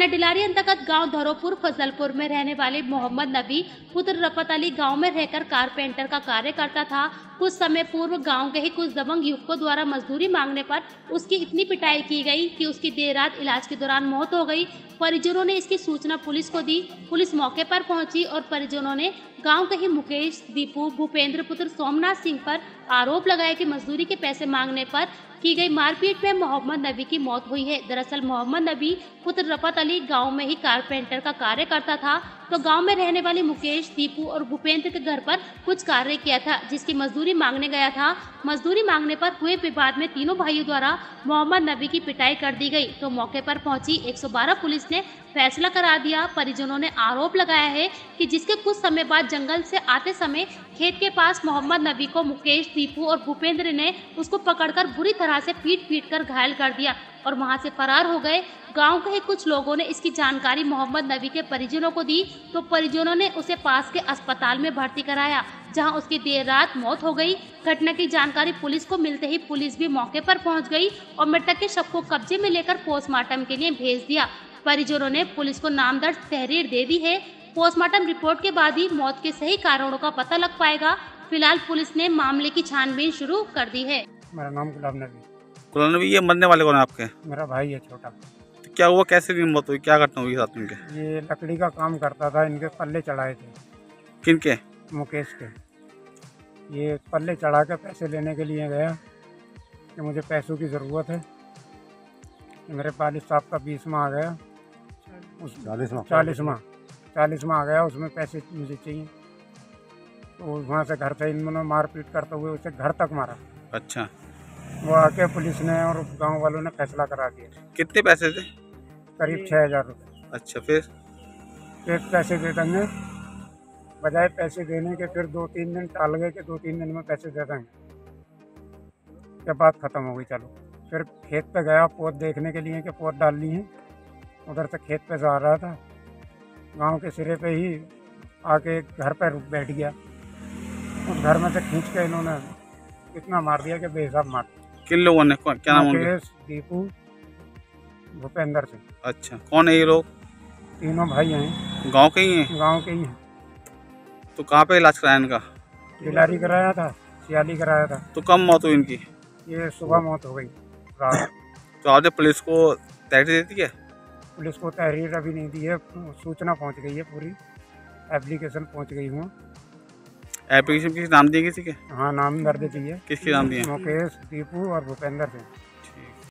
थाना डिलारी अंतर्गत गांव धरोपुर फजलपुर में रहने वाले मोहम्मद नबी पुत्र रफत अली गांव में रहकर कारपेंटर का कार्य करता था। कुछ समय पूर्व गांव के ही कुछ दबंग युवकों द्वारा मजदूरी मांगने पर उसकी इतनी पिटाई की गई कि उसकी देर रात इलाज के दौरान मौत हो गई। परिजनों ने इसकी सूचना पुलिस को दी। पुलिस मौके पर पहुंची और परिजनों ने गांव के ही मुकेश, दीपू, भूपेंद्र पुत्र सोमनाथ सिंह पर आरोप लगाया कि मजदूरी के पैसे मांगने पर की गई मारपीट में मोहम्मद नबी की मौत हुई है। दरअसल मोहम्मद नबी पुत्र रफत अली गांव में ही कारपेंटर का कार्य करता था, तो गांव में रहने वाले मुकेश, दीपू और भूपेंद्र के घर पर कुछ कार्य किया था, जिसकी मजदूरी मांगने गया था। मजदूरी मांगने पर हुए विवाद में तीनों भाइयों द्वारा मोहम्मद नबी की पिटाई कर दी गई, तो मौके पर पहुंची 112 पुलिस ने फैसला करा दिया। परिजनों ने आरोप लगाया है कि जिसके कुछ समय बाद जंगल से आते समय खेत के पास मोहम्मद नबी को मुकेश, दीपू और भूपेंद्र ने उसको पकड़कर बुरी तरह से पीट कर घायल कर दिया और वहां से फरार हो गए। गांव के कुछ लोगों ने इसकी जानकारी मोहम्मद नबी के परिजनों को दी, तो परिजनों ने उसे पास के अस्पताल में भर्ती कराया, जहां उसकी देर रात मौत हो गई। घटना की जानकारी पुलिस को मिलते ही पुलिस भी मौके पर पहुंच गई और मृतक के शव को कब्जे में लेकर पोस्टमार्टम के लिए भेज दिया। परिजनों ने पुलिस को नामदर्ज तहरीर दे दी है। पोस्टमार्टम रिपोर्ट के बाद ही मौत के सही कारणों का पता लग पाएगा। फिलहाल पुलिस ने मामले की छानबीन शुरू कर दी है। मेरा नाम गुलाब नबी। गुलाम नबी, ये मरने वाले कौन है आपके? मेरा भाई है छोटा। तो क्या हुआ, कैसे की मौत हुई, क्या घटना हुई साथ में? ये लकड़ी का काम करता था, इनके पल्ले चढ़ाए थे। किनके? मुकेश के। ये पल्ले चढ़ा के पैसे लेने के लिए गया कि मुझे पैसों की ज़रूरत है। मेरे वालिद साहब का 20वां आ गया, उस 40वां आ गया, उसमें पैसे मुझे चाहिए। तो वहाँ से घर से इन्होंने मारपीट करते हुए उसे घर तक मारा। अच्छा, वो आके पुलिस ने और गांव वालों ने फैसला करा दिया। कितने पैसे थे? करीब 6000 रुपये। अच्छा, फिर पैसे दे देंगे, बजाय पैसे देने के फिर 2-3 दिन टाल गए कि 2-3 दिन में पैसे दे देंगे। के बात ख़त्म हो गई। चलो फिर खेत पे गया पौध देखने के लिए कि पौध डालनी है। उधर से खेत पे से आ रहा था, गांव के सिरे पे ही आके घर पर बैठ गया। उस घर में से खींच के इन्होंने इतना मार दिया कि बेहिसाब मार दिया। किन लोगों ने? क्या नाम उनका? मुकेश, दीपू, भूपेंद्र सिंह। अच्छा, कौन है ये लोग? तीनों भाई हैं, गांव के ही हैं? गांव के ही हैं। तो कहाँ पे इलाज कराया इनका? डिलारी कराया था, सियाली कराया था। तो कब मौत हुई इनकी? ये सुबह मौत हो गई रात। तो आपने पुलिस को तहरीर दे दी है? पुलिस को तहरीर अभी नहीं दी है, सूचना पहुंच गई है, पूरी एप्लीकेशन पहुंच गई हूँ। एप्लीकेशन किसी नाम दिए किसी के? हाँ, नाम दर्ज की है। किसके नाम दिए? मुकेश, दीपू और भूपेंद्र सिंह।